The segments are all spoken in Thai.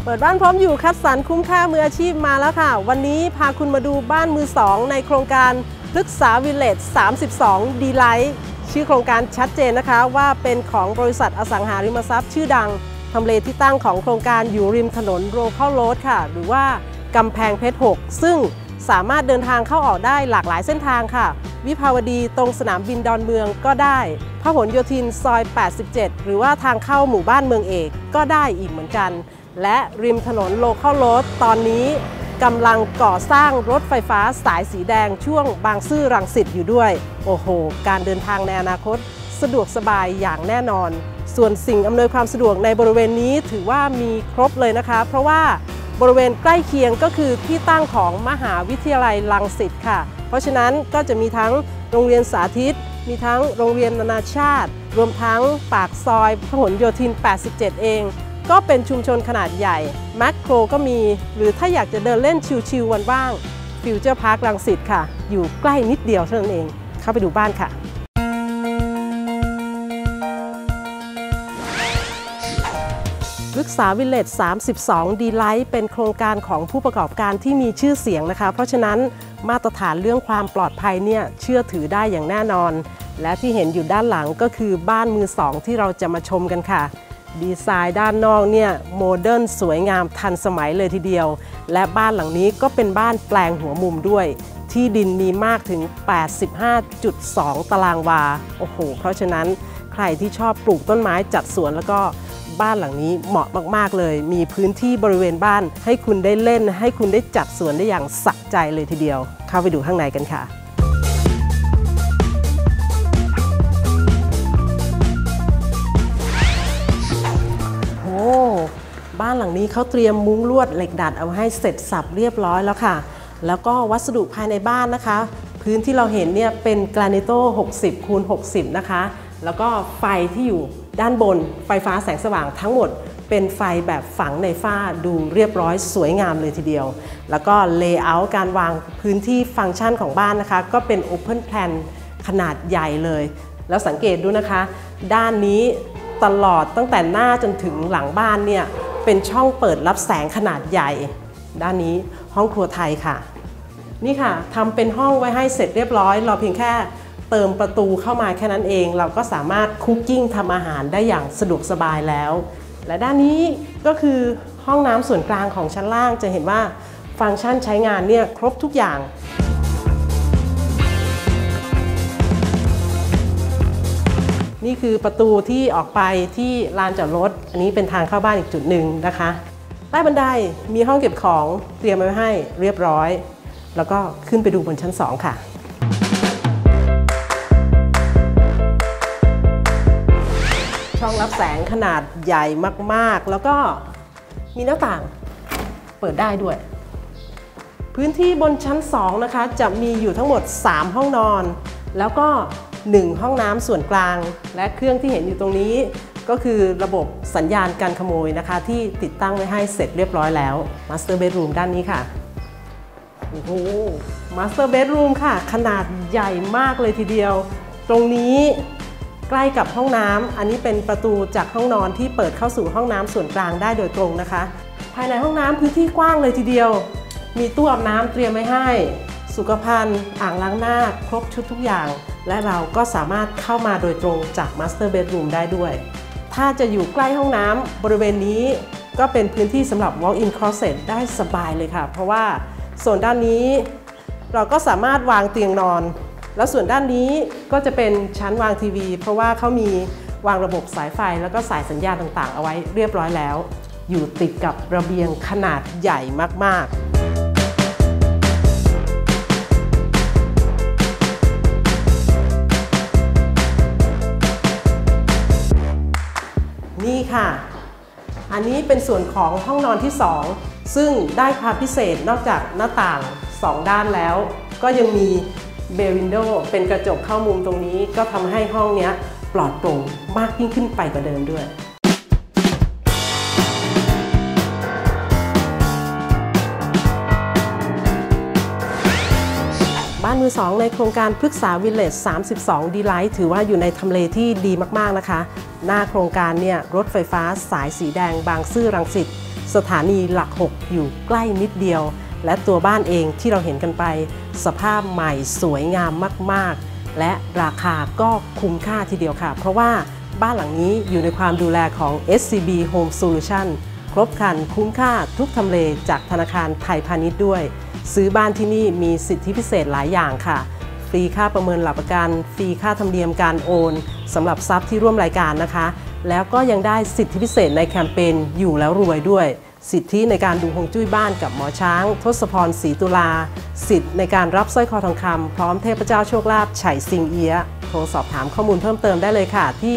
ปิดบ้านพร้อมอยู่คัดสรรคุ้มค่ามืออาชีพมาแล้วค่ะวันนี้พาคุณมาดูบ้านมือสองในโครงการพฤกษาวิลเลจ32 ดีไลท์ชื่อโครงการชัดเจนนะคะว่าเป็นของบริษัทอสังหาริมทรัพย์ชื่อดังทำเลที่ตั้งของโครงการอยู่ริมถนนโรคัลโรดค่ะหรือว่ากำแพงเพชร 6 ซึ่งสามารถเดินทางเข้าออกได้หลากหลายเส้นทางค่ะวิภาวดีตรงสนามบินดอนเมืองก็ได้พหลโยธินซอย 87 หรือว่าทางเข้าหมู่บ้านเมืองเอกก็ได้อีกเหมือนกันและริมถนนโลคัลโรดตอนนี้กำลังก่อสร้างรถไฟฟ้าสายสีแดงช่วงบางซื่อรังสิตอยู่ด้วยโอ้โหการเดินทางในอนาคตสะดวกสบายอย่างแน่นอนส่วนสิ่งอำนวยความสะดวกในบริเวณนี้ถือว่ามีครบเลยนะคะเพราะว่าบริเวณใกล้เคียงก็คือที่ตั้งของมหาวิทยาลัยรังสิตค่ะเพราะฉะนั้นก็จะมีทั้งโรงเรียนสาธิตมีทั้งโรงเรียนนานาชาติรวมทั้งปากซอยพหลโยธิน 87 เองก็เป็นชุมชนขนาดใหญ่แมคโครก็มีหรือถ้าอยากจะเดินเล่นชิลๆวันว่างฟิวเจอร์พาร์ครังสิตค่ะอยู่ใกล้นิดเดียวเท่านั้นเองเข้าไปดูบ้านค่ะพฤกษาวิลเลจ32 ดีไลท์เป็นโครงการของผู้ประกอบการที่มีชื่อเสียงนะคะเพราะฉะนั้นมาตรฐานเรื่องความปลอดภัยเนี่ยเชื่อถือได้อย่างแน่นอนและที่เห็นอยู่ด้านหลังก็คือบ้านมือสองที่เราจะมาชมกันค่ะดีไซน์ด้านนอกเนี่ยโมเดิร์นสวยงามทันสมัยเลยทีเดียวและบ้านหลังนี้ก็เป็นบ้านแปลงหัวมุมด้วยที่ดินมีมากถึง 85.2 ตารางวาโอ้โหเพราะฉะนั้นใครที่ชอบปลูกต้นไม้จัดสวนแล้วก็บ้านหลังนี้เหมาะมากๆเลยมีพื้นที่บริเวณบ้านให้คุณได้เล่นให้คุณได้จัดสวนได้อย่างสะใจเลยทีเดียวเข้าไปดูข้างในกันค่ะโอ้บ้านหลังนี้เขาเตรียมมุ้งลวดเหล็กดัดเอาให้เสร็จสับเรียบร้อยแล้วค่ะแล้วก็วัสดุภายในบ้านนะคะพื้นที่เราเห็นเนี่ยเป็นแกรนิโต้60x60นะคะแล้วก็ไฟที่อยู่ด้านบนไฟฟ้าแสงสว่างทั้งหมดเป็นไฟแบบฝังในฝ้าดูเรียบร้อยสวยงามเลยทีเดียวแล้วก็เลเยอร์การวางพื้นที่ฟังก์ชันของบ้านนะคะก็เป็น Open Plan ขนาดใหญ่เลยแล้วสังเกตดูนะคะด้านนี้ตลอดตั้งแต่หน้าจนถึงหลังบ้านเนี่ยเป็นช่องเปิดรับแสงขนาดใหญ่ด้านนี้ห้องครัวไทยค่ะนี่ค่ะทำเป็นห้องไว้ให้เสร็จเรียบร้อยเราเพียงแค่เติมประตูเข้ามาแค่นั้นเองเราก็สามารถคุกกิ้งทำอาหารได้อย่างสะดวกสบายแล้วและด้านนี้ก็คือห้องน้ำส่วนกลางของชั้นล่างจะเห็นว่าฟังก์ชันใช้งานเนี่ยครบทุกอย่างนี่คือประตูที่ออกไปที่ลานจอดรถอันนี้เป็นทางเข้าบ้านอีกจุดหนึ่งนะคะใต้บันไดมีห้องเก็บของเตรียมไว้ให้เรียบร้อยแล้วก็ขึ้นไปดูบนชั้น2ค่ะช่องรับแสงขนาดใหญ่มากๆแล้วก็มีหน้าต่างเปิดได้ด้วยพื้นที่บนชั้น2นะคะจะมีอยู่ทั้งหมด3ห้องนอนแล้วก็1ห้องน้ำส่วนกลางและเครื่องที่เห็นอยู่ตรงนี้ก็คือระบบสัญญาณการขโมยนะคะที่ติดตั้งไว้ให้เสร็จเรียบร้อยแล้ว Master Bedroom ด้านนี้ค่ะโอ้โห Master Bedroom ค่ะขนาดใหญ่มากเลยทีเดียวตรงนี้ใกล้กับห้องน้ำอันนี้เป็นประตูจากห้องนอนที่เปิดเข้าสู่ห้องน้ำส่วนกลางได้โดยตรงนะคะภายในห้องน้ำพื้นที่กว้างเลยทีเดียวมีตู้อาบน้ำเตรียมไว้ให้สุขภัณฑ์อ่างล้างหน้าครบชุดทุกอย่างและเราก็สามารถเข้ามาโดยตรงจาก Master Bedroom ได้ด้วยถ้าจะอยู่ใกล้ห้องน้ำบริเวณนี้ก็เป็นพื้นที่สำหรับ Walk-in Closet ได้สบายเลยค่ะเพราะว่าส่วนด้านนี้เราก็สามารถวางเตียงนอนแล้วส่วนด้านนี้ก็จะเป็นชั้นวางทีวีเพราะว่าเขามีวางระบบสายไฟแล้วก็สายสัญญาณต่างๆเอาไว้เรียบร้อยแล้วอยู่ติดกับระเบียงขนาดใหญ่มากๆนี่ค่ะอันนี้เป็นส่วนของห้องนอนที่2ซึ่งได้ความพิเศษนอกจากหน้าต่าง2ด้านแล้วก็ยังมีเบย์วินโดว์เป็นกระจกเข้ามุมตรงนี้ก็ทำให้ห้องนี้ปลอดโปร่งมากยิ่งขึ้นไปกว่าเดิมด้วยบ้านมือสองในโครงการพฤกษาวิลเลจ32 ดีไลท์ถือว่าอยู่ในทำเลที่ดีมากๆนะคะหน้าโครงการเนี่ยรถไฟฟ้าสายสีแดงบางซื่อรังสิตสถานีหลัก 6 อยู่ใกล้นิดเดียวและตัวบ้านเองที่เราเห็นกันไปสภาพใหม่สวยงามมากๆและราคาก็คุ้มค่าทีเดียวค่ะเพราะว่าบ้านหลังนี้อยู่ในความดูแลของ SCB Home Solution ครบครันคุ้มค่าทุกทำเลจากธนาคารไทยพาณิชย์ด้วยซื้อบ้านที่นี่มีสิทธิพิเศษหลายอย่างค่ะฟรีค่าประเมินหลักประกันฟรีค่าธรรมเนียมการโอนสำหรับทรัพย์ที่ร่วมรายการนะคะแล้วก็ยังได้สิทธิพิเศษในแคมเปญอยู่แล้วรวยด้วยสิทธิในการดูฮวงจุ้ยบ้านกับหมอช้างทศพรศรีตุลาสิทธิในการรับสร้อยคอทองคำพร้อมเทพเจ้าโชคลาภไฉสิงเอียะโทรสอบถามข้อมูลเพิ่มเติมได้เลยค่ะที่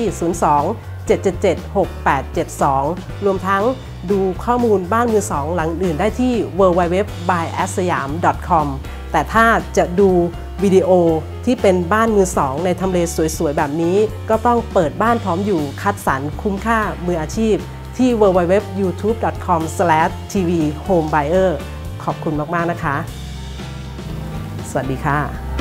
02-777-6872 รวมทั้งดูข้อมูลบ้านมือสองหลังอื่นได้ที่ www.byasayam.com แต่ถ้าจะดูวิดีโอที่เป็นบ้านมือสองในทำเลสวยๆแบบนี้ก็ต้องเปิดบ้านพร้อมอยู่คัดสรรคุ้มค่ามืออาชีพที่ www.youtube.com/tvhomebuyer ขอบคุณมากๆนะคะสวัสดีค่ะ